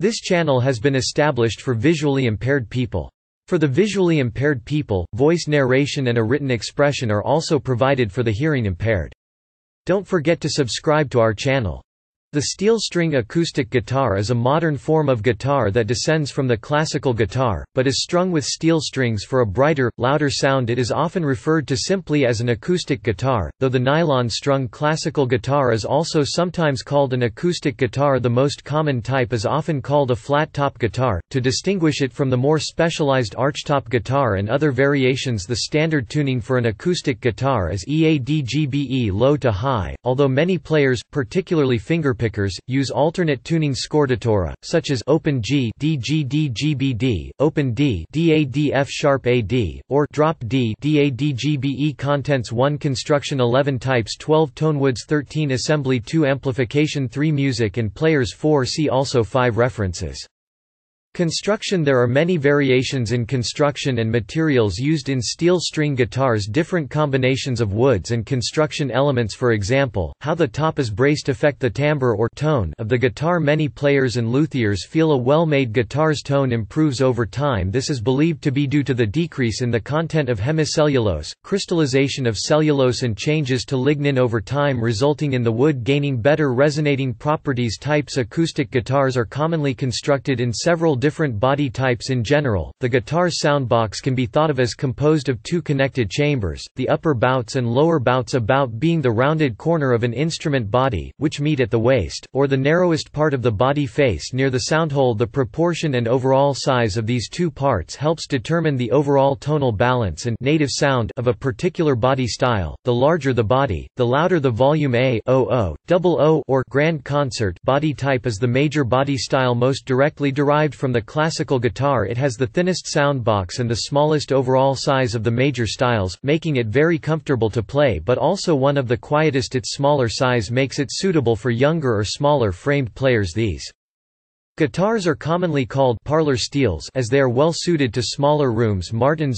This channel has been established for visually impaired people. For the visually impaired people, voice narration and a written expression are also provided for the hearing impaired. Don't forget to subscribe to our channel. The steel string acoustic guitar is a modern form of guitar that descends from the classical guitar, but is strung with steel strings for a brighter, louder sound. It is often referred to simply as an acoustic guitar, though the nylon-strung classical guitar is also sometimes called an acoustic guitar. The most common type is often called a flat-top guitar, to distinguish it from the more specialized archtop guitar and other variations. The standard tuning for an acoustic guitar is EADGBE low to high, although many players, particularly fingerpickers, use alternate tuning scordatura, such as Open G DGD-GBD, Open D DAD-F sharp AD, or Drop D DAD-GBE. Contents: 1 Construction, 11 Types, 12 Tonewoods, 13 Assembly, 2 Amplification, 3 Music and Players, 4 See also 5 References. Construction. There are many variations in construction and materials used in steel string guitars. Different combinations of woods and construction elements, for example, how the top is braced, affect the timbre or tone of the guitar. Many players and luthiers feel a well-made guitar's tone improves over time. This is believed to be due to the decrease in the content of hemicellulose, crystallization of cellulose and changes to lignin over time, resulting in the wood gaining better resonating properties. Types. Acoustic guitars are commonly constructed in several different body types. In general, the guitar's soundbox can be thought of as composed of 2 connected chambers, the upper bouts and lower bouts. A bout being the rounded corner of an instrument body, which meet at the waist, or the narrowest part of the body face near the soundhole. The proportion and overall size of these 2 parts helps determine the overall tonal balance and native sound of a particular body style. The larger the body, the louder the volume. A O or grand concert body type is the major body style most directly derived from the classical guitar. It has the thinnest soundbox and the smallest overall size of the major styles, making it very comfortable to play, but also one of the quietest. Its smaller size makes it suitable for younger or smaller framed players. These guitars are commonly called parlor steels as they are well suited to smaller rooms. Martin's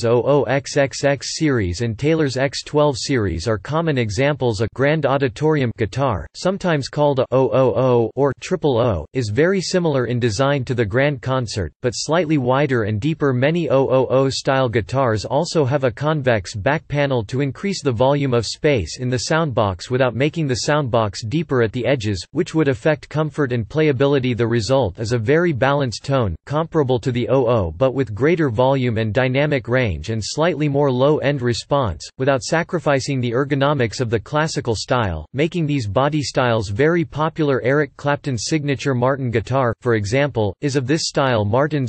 00XXX series and Taylor's X12 series are common examples. A grand auditorium guitar, sometimes called a 000 or 000, is very similar in design to the grand concert, but slightly wider and deeper. Many 000 style guitars also have a convex back panel to increase the volume of space in the soundbox without making the soundbox deeper at the edges, which would affect comfort and playability. The result is a very balanced tone, comparable to the 00 but with greater volume and dynamic range and slightly more low-end response, without sacrificing the ergonomics of the classical style, making these body styles very popular. Eric Clapton's signature Martin guitar, for example, is of this style. Martin's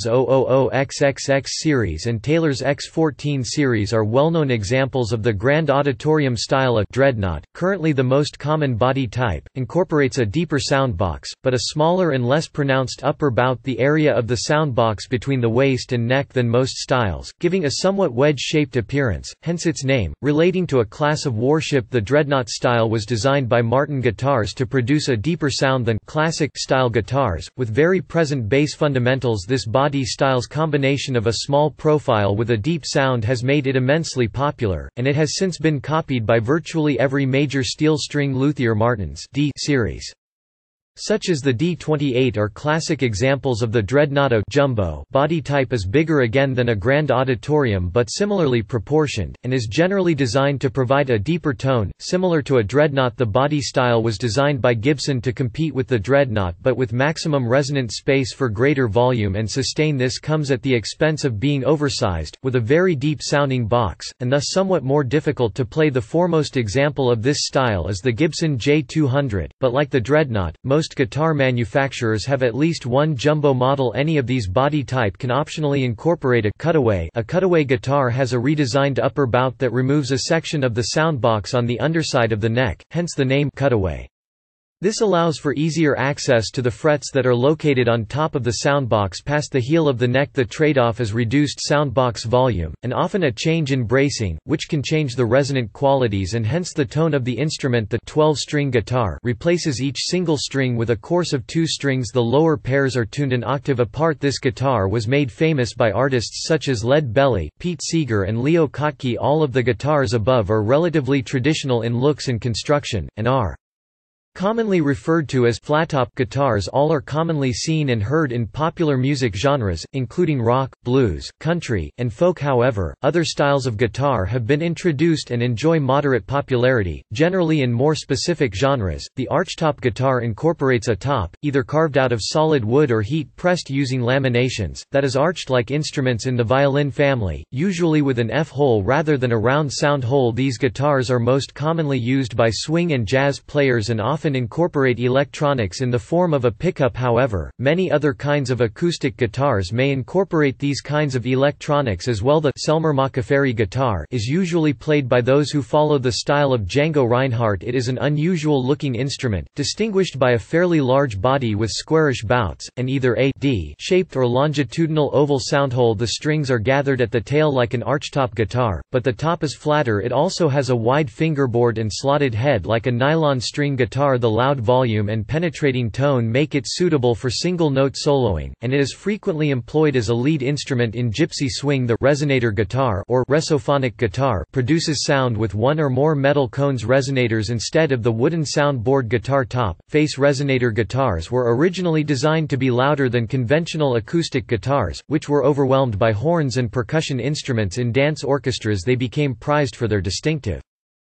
000XXX series and Taylor's X14 series are well-known examples of the grand auditorium style. A dreadnought, currently the most common body type, incorporates a deeper soundbox, but a smaller and less pronounced upper bout, the area of the soundbox between the waist and neck, than most styles, giving a somewhat wedge-shaped appearance, hence its name. Relating to a class of warship, the dreadnought style was designed by Martin Guitars to produce a deeper sound than classic-style guitars, with very present bass fundamentals. This body style's combination of a small profile with a deep sound has made it immensely popular, and it has since been copied by virtually every major steel string luthier. Martin's D series, such as the D28, are classic examples of the dreadnought. Jumbo body type is bigger again than a grand auditorium but similarly proportioned, and is generally designed to provide a deeper tone, similar to a dreadnought. The body style was designed by Gibson to compete with the dreadnought but with maximum resonant space for greater volume and sustain. This comes at the expense of being oversized, with a very deep sounding box, and thus somewhat more difficult to play. The foremost example of this style is the Gibson J200, but like the dreadnought, most guitar manufacturers have at least one jumbo model. Any of these body type can optionally incorporate a cutaway. A cutaway guitar has a redesigned upper bout that removes a section of the soundbox on the underside of the neck, hence the name cutaway. This allows for easier access to the frets that are located on top of the soundbox past the heel of the neck. The trade-off is reduced soundbox volume, and often a change in bracing, which can change the resonant qualities and hence the tone of the instrument. The 12-string guitar replaces each single string with a course of 2 strings. The lower pairs are tuned an octave apart. This guitar was made famous by artists such as Lead Belly, Pete Seeger and Leo Kottke. All of the guitars above are relatively traditional in looks and construction, and are Commonly referred to as flattop guitars, all are commonly seen and heard in popular music genres, including rock, blues, country, and folk. However, other styles of guitar have been introduced and enjoy moderate popularity, generally in more specific genres. The archtop guitar incorporates a top, either carved out of solid wood or heat-pressed using laminations, that is arched like instruments in the violin family, usually with an F-hole rather than a round sound hole. These guitars are most commonly used by swing and jazz players and often incorporate electronics in the form of a pickup. However, many other kinds of acoustic guitars may incorporate these kinds of electronics as well. The Selmer Macaferi guitar is usually played by those who follow the style of Django Reinhardt. It is an unusual-looking instrument, distinguished by a fairly large body with squarish bouts, and either a D-shaped or longitudinal oval soundhole. The strings are gathered at the tail like an archtop guitar, but the top is flatter. It also has a wide fingerboard and slotted head like a nylon string guitar. The loud volume and penetrating tone make it suitable for single-note soloing, and it is frequently employed as a lead instrument in gypsy swing. The resonator guitar or resophonic guitar produces sound with one or more metal cones resonators instead of the wooden soundboard guitar top. Face resonator guitars were originally designed to be louder than conventional acoustic guitars, which were overwhelmed by horns and percussion instruments in dance orchestras. They became prized for their distinctive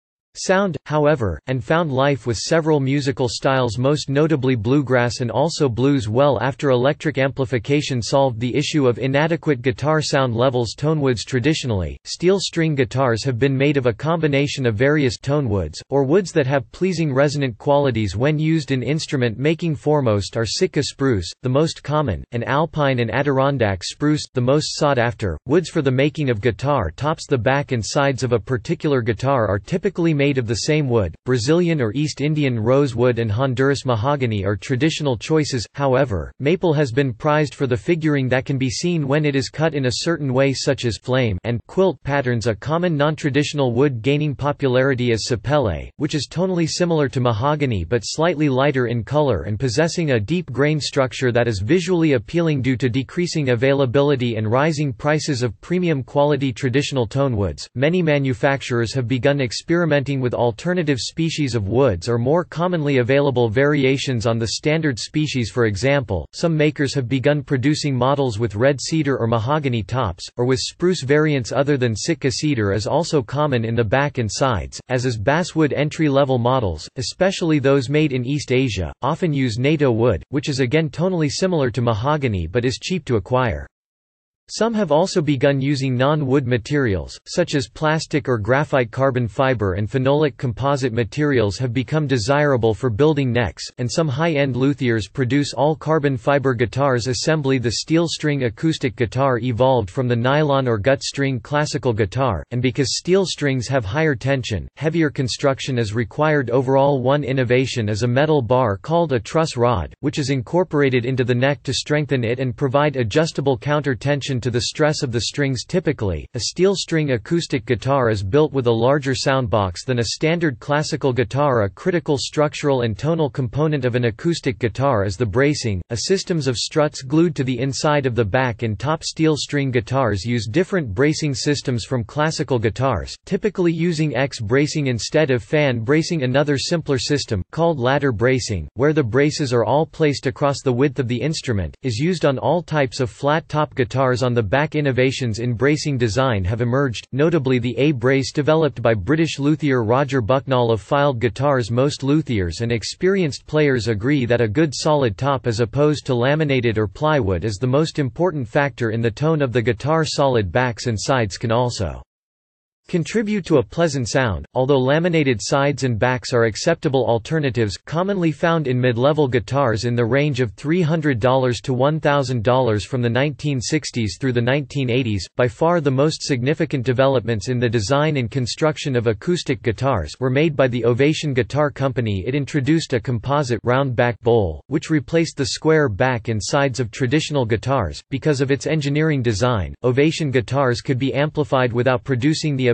sound, however, and found life with several musical styles, most notably bluegrass and also blues. Well after electric amplification solved the issue of inadequate guitar sound levels. Tonewoods. Traditionally, steel string guitars have been made of a combination of various tonewoods, or woods that have pleasing resonant qualities when used in instrument making. Foremost are Sitka spruce, the most common, and alpine and Adirondack spruce, the most sought after, woods for the making of guitar tops. The back and sides of a particular guitar are typically made of the same wood. Brazilian or East Indian rosewood and Honduras mahogany are traditional choices, however, maple has been prized for the figuring that can be seen when it is cut in a certain way, such as flame and quilt patterns. A common non-traditional wood gaining popularity is sapele, which is tonally similar to mahogany but slightly lighter in color and possessing a deep grain structure that is visually appealing due to decreasing availability and rising prices of premium quality traditional tonewoods. Many manufacturers have begun experimenting with alternative species of woods or more commonly available variations on the standard species. For example, some makers have begun producing models with red cedar or mahogany tops, or with spruce variants other than Sitka. Cedar is also common in the back and sides, as is basswood. Entry-level models, especially those made in East Asia, often use NATO wood, which is again tonally similar to mahogany but is cheap to acquire. Some have also begun using non-wood materials, such as plastic or graphite. Carbon fiber and phenolic composite materials have become desirable for building necks, and some high-end luthiers produce all-carbon fiber guitars. Assembly. The steel string acoustic guitar evolved from the nylon or gut string classical guitar, and because steel strings have higher tension, heavier construction is required. Overall, one innovation is a metal bar called a truss rod, which is incorporated into the neck to strengthen it and provide adjustable counter-tension to the stress of the strings. Typically, a steel string acoustic guitar is built with a larger soundbox than a standard classical guitar. A critical structural and tonal component of an acoustic guitar is the bracing, a system of struts glued to the inside of the back and top. Steel string guitars use different bracing systems from classical guitars, typically using X bracing instead of fan bracing. Another simpler system, called ladder bracing, where the braces are all placed across the width of the instrument, is used on all types of flat-top guitars. On the back, innovations in bracing design have emerged, notably the A-brace developed by British luthier Roger Bucknall of filed guitars. Most luthiers and experienced players agree that a good solid top as opposed to laminated or plywood is the most important factor in the tone of the guitar. Solid backs and sides can also contribute to a pleasant sound, although laminated sides and backs are acceptable alternatives, commonly found in mid-level guitars in the range of $300 to $1,000 from the 1960s through the 1980s. By far the most significant developments in the design and construction of acoustic guitars were made by the Ovation Guitar Company. It introduced a composite round back bowl, which replaced the square back and sides of traditional guitars. Because of its engineering design, Ovation guitars could be amplified without producing the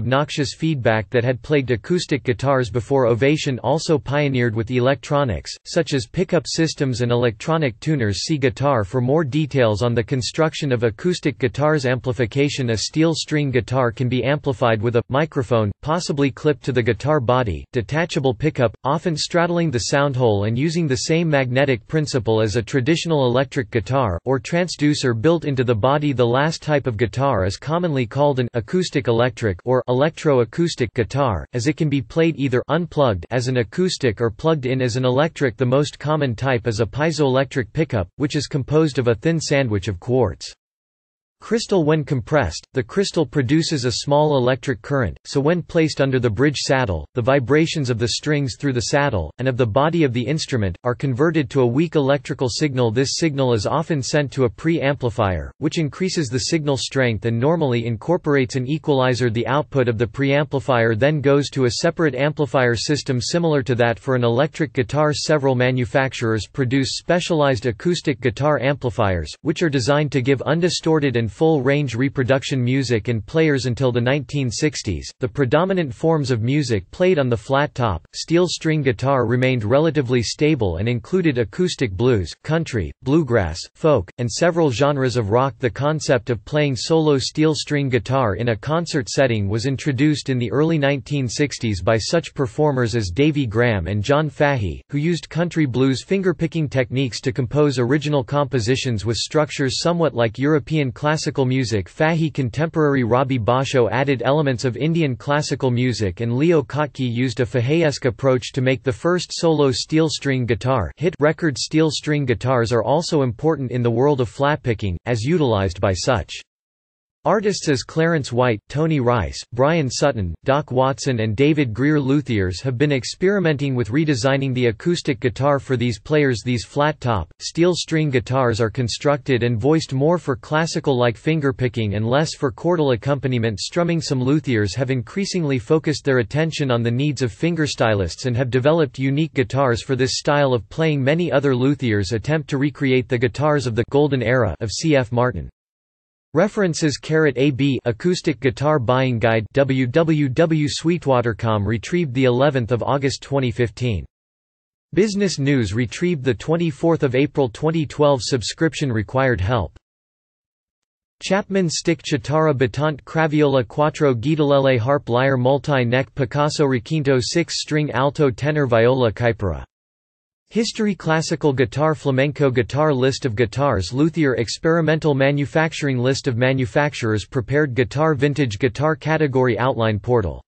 obnoxious feedback that had plagued acoustic guitars before Ovation also pioneered with electronics, such as pickup systems and electronic tuners. See guitar for more details on the construction of acoustic guitars. Amplification: a steel string guitar can be amplified with a microphone, possibly clipped to the guitar body, detachable pickup, often straddling the sound hole and using the same magnetic principle as a traditional electric guitar, or transducer built into the body. The last type of guitar is commonly called an acoustic electric or electro-acoustic guitar, as it can be played either unplugged as an acoustic or plugged in as an electric. The most common type is a piezoelectric pickup, which is composed of a thin sandwich of quartz crystal. When compressed, the crystal produces a small electric current, so when placed under the bridge saddle, the vibrations of the strings through the saddle, and of the body of the instrument, are converted to a weak electrical signal. This signal is often sent to a pre-amplifier, which increases the signal strength and normally incorporates an equalizer. The output of the preamplifier then goes to a separate amplifier system similar to that for an electric guitar. Several manufacturers produce specialized acoustic guitar amplifiers, which are designed to give undistorted and full-range reproduction music and players. Until the 1960s, the predominant forms of music played on the flat-top, steel string guitar remained relatively stable and included acoustic blues, country, bluegrass, folk, and several genres of rock. The concept of playing solo steel string guitar in a concert setting was introduced in the early 1960s by such performers as Davy Graham and John Fahey, who used country blues fingerpicking techniques to compose original compositions with structures somewhat like European classical music. Fahey contemporary Robbie Basho added elements of Indian classical music, and Leo Kottke used a Faheyesque approach to make the first solo steel string guitar hit record. Steel string guitars are also important in the world of flatpicking, as utilized by such artists as Clarence White, Tony Rice, Brian Sutton, Doc Watson and David Greer. Luthiers have been experimenting with redesigning the acoustic guitar for these players. These flat-top, steel string guitars are constructed and voiced more for classical-like fingerpicking and less for chordal accompaniment strumming. Some luthiers have increasingly focused their attention on the needs of fingerstylists and have developed unique guitars for this style of playing. Many other luthiers attempt to recreate the guitars of the golden era of C.F. Martin. References: *AB Acoustic Guitar Buying Guide www.sweetwater.com retrieved the 11th of August 2015. Business News retrieved the 24th of April 2012. Subscription required. Help. Chapman Stick Chitarra Battante Craviola Quattro Guidolele Harp Lyre Multi-Neck Picasso Requinto 6-string Alto Tenor Viola Caipora. History Classical Guitar Flamenco Guitar List of guitars Luthier Experimental Manufacturing List of manufacturers Prepared guitar Vintage guitar Category Outline Portal